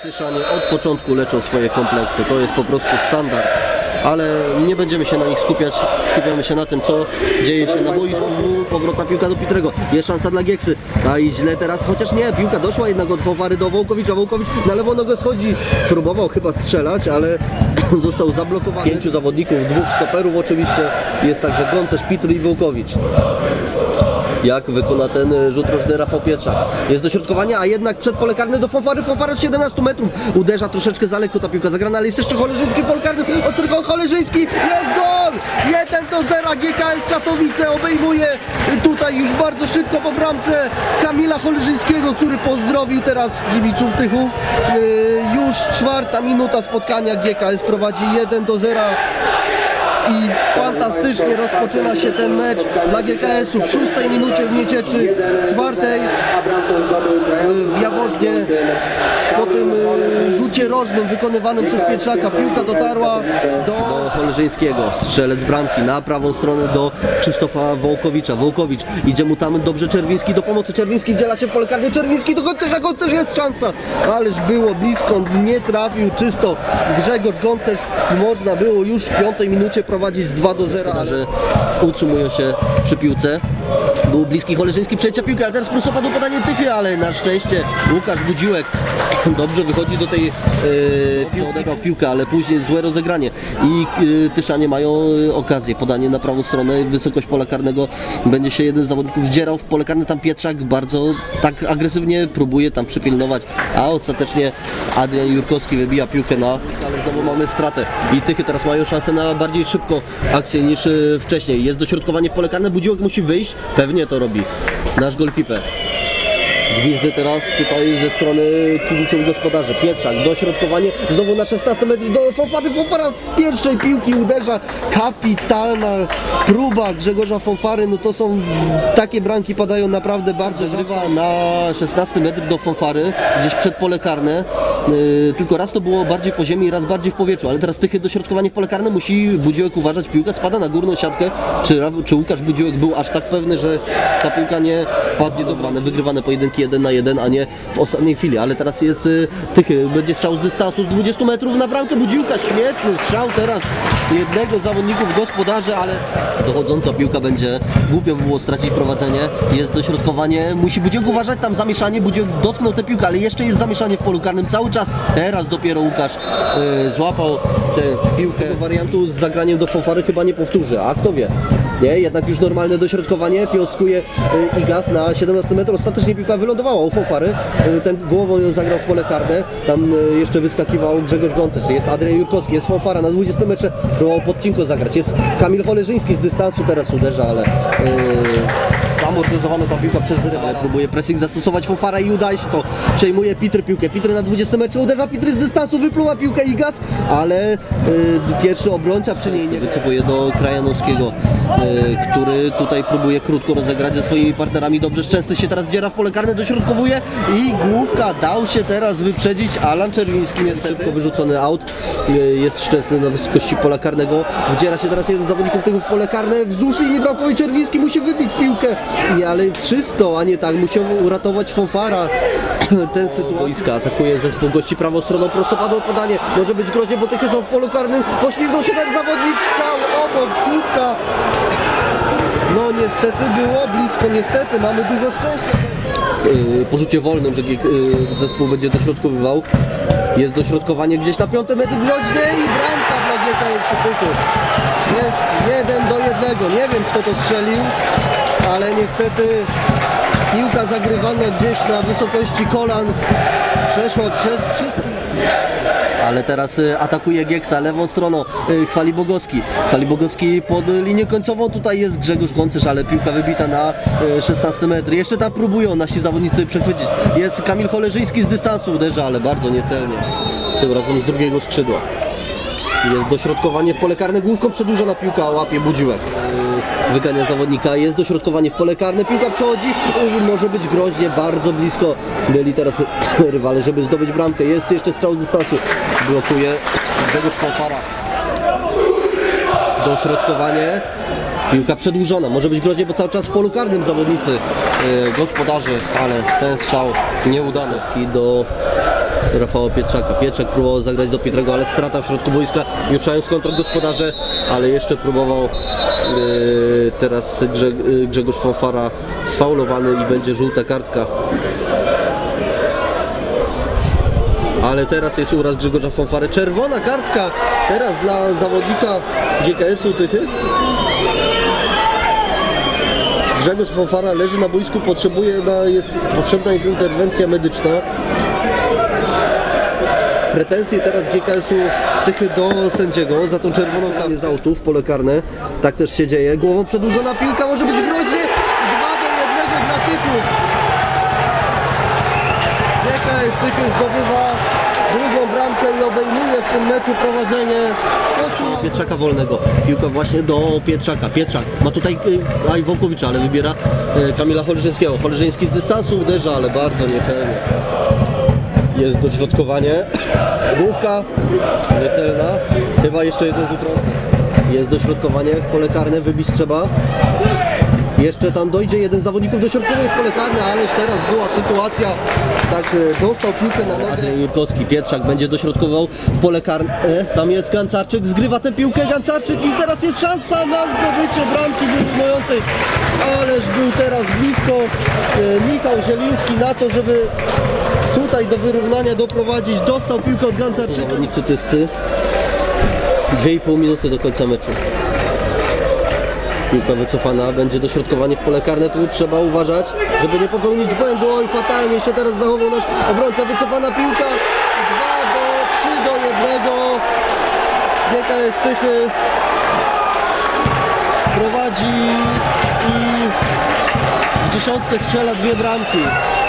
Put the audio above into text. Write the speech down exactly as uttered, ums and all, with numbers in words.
Tyszanie od początku leczą swoje kompleksy, to jest po prostu standard, ale nie będziemy się na nich skupiać, skupiamy się na tym, co dzieje się na boisku. Powrotna piłka do Pitrego, jest szansa dla Gieksy, a i źle teraz, chociaż nie, piłka doszła jednak od Fofary do Wołkowicza, Wołkowicz na lewą nogę schodzi, próbował chyba strzelać, ale został zablokowany. Pięciu zawodników, dwóch stoperów oczywiście, jest także Goncerz, Pitry i Wołkowicz. Jak wykona ten rzut rożny Rafał Pietrzak. Jest dośrodkowanie, a jednak przed pole karne do Fofary. Fofara z siedemnastu metrów. Uderza troszeczkę za lekko ta piłka zagrana, ale jest jeszcze Cholerzyński w pole karnym. Ostry gol Cholerzyński. Jest gol! jeden do zera. G K S Katowice obejmuje tutaj już bardzo szybko po bramce Kamila Cholerzyńskiego, który pozdrowił teraz kibiców Tychów. Już czwarta minuta spotkania. G K S prowadzi jeden do zera. I fantastycznie rozpoczyna się ten mecz dla G K S-u w szóstej minucie w Niecieczy, w czwartej w Jaworznie. Po tym rzucie rożnym wykonywanym przez Pietrzaka piłka dotarła do, do Cholerzyńskiego. Strzelec bramki na prawą stronę do Krzysztofa Wołkowicza. Wołkowicz idzie mu tam dobrze Czerwiński do pomocy. Czerwiński wdziela się w pole karne. Czerwiński do Goncerza. Goncerz jest szansa. Ależ było blisko, nie trafił czysto Grzegorz Goncerz. Można było już w piątej minucie prowadzić dwa do zera, że utrzymują się przy piłce. Był bliski Cholerzyński, przejęcia piłki, ale teraz prostopadło podanie Tychy, ale na szczęście Łukasz Budziłek dobrze wychodzi do tej yy, piłki, odegrał piłkę, ale później złe rozegranie i yy, Tyszanie mają yy, okazję, podanie na prawą stronę, wysokość pola karnego, będzie się jeden z zawodników wdzierał w pole karne, tam Pietrzak bardzo tak agresywnie próbuje tam przypilnować, a ostatecznie Adrian Jurkowski wybija piłkę na, ale znowu mamy stratę i Tychy teraz mają szansę na bardziej szybką akcję niż yy, wcześniej. Jest dośrodkowanie w pole karne, Budziłek musi wyjść, pewnie to robi nasz golkiper. Gwizdy teraz tutaj ze strony kibiców gospodarzy. Pietrzak, dośrodkowanie, znowu na szesnaście metrów do Fofary. Fofara z pierwszej piłki uderza. Kapitalna próba Grzegorza Fofary. No to są, takie bramki padają naprawdę bardzo. Grywa na szesnaście metrów do Fofary, gdzieś przed pole karne. Yy, tylko raz to było bardziej po ziemi, raz bardziej w powietrzu, ale teraz Tychy dośrodkowanie w pole karne, musi Budziłek uważać, piłka spada na górną siatkę. Czy, czy Łukasz Budziłek był aż tak pewny, że ta piłka nie wpadnie do wane, wygrywane pojedynki jeden na jeden, a nie w ostatniej chwili, ale teraz jest y, Tychy, będzie strzał z dystansu dwudziestu metrów na bramkę Budziłka, świetny strzał teraz jednego z zawodników gospodarzy, ale dochodząca piłka będzie, głupio by było stracić prowadzenie, jest dośrodkowanie, musi Budziłek uważać, tam zamieszanie, Budziłek dotknął tę piłkę, ale jeszcze jest zamieszanie w polu karnym cały czas, teraz dopiero Łukasz y, złapał tę piłkę. Tego wariantu z zagraniem do Fofary chyba nie powtórzy, a kto wie. Nie, jednak już normalne dośrodkowanie, piąskuje y, Igas na siedemnaście metrów, ostatecznie piłka wylądowała u Fofary, y, ten głową ją zagrał w pole karne, tam y, jeszcze wyskakiwał Grzegorz Goncerz, jest Adrian Jurkowski, jest Fofara na dwudziestym metrze, próbował podcinko zagrać, jest Kamil Cholerzyński z dystansu, teraz uderza, ale y, zamortyzowana ta piłka przez rywala, próbuje pressing zastosować Fofara i udaje się to, przejmuje Pitry piłkę, Pitry na dwudziestym metrze, uderza Pitry z dystansu, wypluła piłkę Igas, ale y, pierwszy obrońca przy niej nie wycofuje do Krajanowskiego, y, który tutaj próbuje krótko rozegrać ze swoimi partnerami, dobrze Szczęsny się teraz wdziera w pole karne, dośrodkowuje i główka, dał się teraz wyprzedzić Alan Czerwiński, niestety szybko wyrzucony out, y, jest Szczęsny na wysokości pola karnego, wdziera się teraz jeden z zawodników tego w pole karne, wzdłuż linii bramkowej Czerwiński musi wybić piłkę, nie, ale czysto, a nie tak, musiał uratować Fofara ten sytuacja. Atakuje zespół gości prawą stroną, prostopadłe podanie, może być groźnie, bo Tychy są w polu karnym, poślizgnął się nasz zawodnik, strzał obok, słupka. No niestety było blisko, niestety, mamy dużo szczęścia. Yy, po rzucie wolnym, że yy, zespół będzie dośrodkowywał. Jest dośrodkowanie gdzieś na piątym metr groźnie i bramka dla G K S. Jest jeden do jednego, nie wiem kto to strzelił, ale niestety piłka zagrywana gdzieś na wysokości kolan przeszła przez wszystkich. Ale teraz y, atakuje Gieksa lewą stroną, y, Chwalibogowski. Chwalibogowski pod y, linię końcową, tutaj jest Grzegorz Goncerz, ale piłka wybita na y, szesnaście metrów. Jeszcze tam próbują nasi zawodnicy przechwycić. Jest Kamil Cholerzyński z dystansu, uderza, ale bardzo niecelnie. Tym razem z drugiego skrzydła. Jest dośrodkowanie w pole karne, główką przedłużona piłka, łapie Budziłek. Wygania zawodnika, jest dośrodkowanie w pole karne, piłka przechodzi, może być groźnie, bardzo blisko byli teraz rywale, żeby zdobyć bramkę. Jest jeszcze strzał z dystansu, blokuje Grzegorz Fofara. Dośrodkowanie, piłka przedłużona, może być groźnie, bo cały czas w polu karnym zawodnicy yy, gospodarzy, ale ten strzał nieudany do Rafała Pietrzaka. Pietrzak próbował zagrać do Pietrego, ale strata w środku boiska. Już ruszają z kontrą gospodarze, ale jeszcze próbował yy, teraz Grze, yy, Grzegorz Fonfara, sfaulowany i będzie żółta kartka. Ale teraz jest uraz Grzegorza Fonfary. Czerwona kartka teraz dla zawodnika G K S-u Tychy. Grzegorz Fonfara leży na boisku, potrzebuje, na, jest, potrzebna jest interwencja medyczna. Pretensje teraz G K S-u Tychy do sędziego za tą czerwoną kartę z autu w pole karne. Tak też się dzieje. Głową przedłużona piłka, może być groźnie. dwa do jednego dla Tychów. G K S Tychy zdobywa drugą bramkę i obejmuje w tym meczu prowadzenie. Pietrzaka wolnego. Piłka właśnie do Pietrzaka. Pietrzak ma tutaj y, Iwokowicza, ale wybiera y, Kamila Choleżyńskiego. Choleżyński z dystansu uderza, ale bardzo niecelnie. Jest dośrodkowanie. Główka niecelna. Chyba jeszcze jeden rzut rączny. Jest dośrodkowanie w pole karne. Wybić trzeba. Jeszcze tam dojdzie jeden z zawodników do środkowej w pole karne, ależ teraz była sytuacja, tak dostał piłkę na nogę. Adrian Jurkowski, Pietrzak będzie dośrodkował w pole karne, tam jest Gancarczyk, zgrywa tę piłkę Gancarczyk i teraz jest szansa na zdobycie bramki wyrównującej, ależ był teraz blisko Michał Zieliński na to, żeby tutaj do wyrównania doprowadzić, dostał piłkę od Gancarczyka. Zawodnicy Tyscy, dwie i pół minuty do końca meczu. Piłka wycofana, będzie dośrodkowanie w pole karne, tu trzeba uważać, żeby nie popełnić błędu. Oj, fatalnie się teraz zachował nasz obrońca, wycofana piłka, dwa do trzy do jednego. G K S Tychy prowadzi i w dziesiątkę strzela dwie bramki.